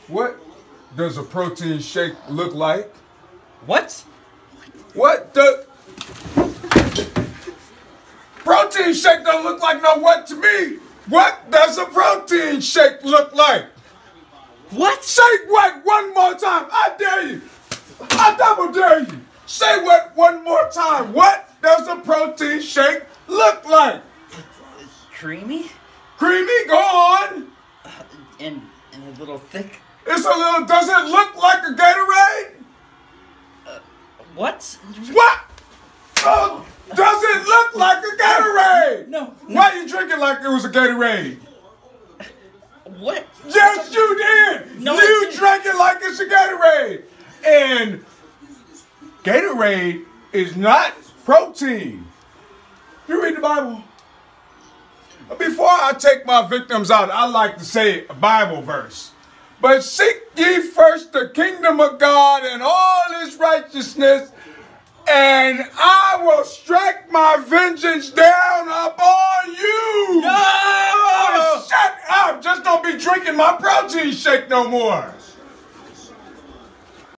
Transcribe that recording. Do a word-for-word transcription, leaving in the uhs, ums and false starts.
What does a protein shake look like? What? What the... Protein shake don't look like no what to me. What does a protein shake look like? What? Say what one more time. I dare you. I double dare you. Say what one more time. What does a protein shake look like? Creamy? Creamy? Go on. Uh, and, and a little thick? It's a little, does it look like a Gatorade? Uh, what? What? Oh, does it look like a Gatorade? No. no. Why you drinking like it was a Gatorade? What? Yes, you did. No, you drank it like it's a Gatorade. And Gatorade is not protein. You read the Bible? Before I take my victims out, I like to say a Bible verse. But seek ye first the kingdom of God and all his righteousness, and I will strike my vengeance down upon you. No! Shut up. Just don't be drinking my protein shake no more.